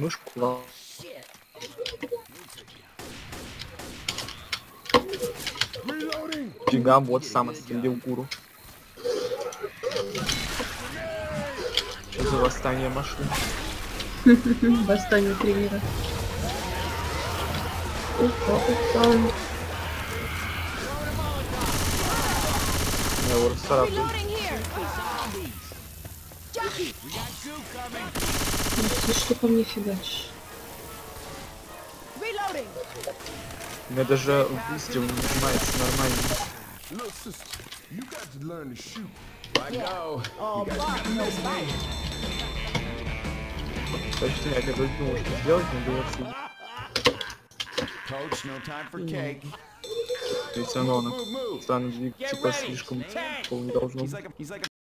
мышку клал. Фига, вот сам отстрелил куру. Что за восстание машин? Восстание тренера. Опа. Я его расцарапаю. Ты что по мне фигачишь? У меня даже выстрел не нажимается нормально. Точно, я когда думал, что сделать, но было отсюда. Ведь оно странно двигается, типа слишком не должно быть.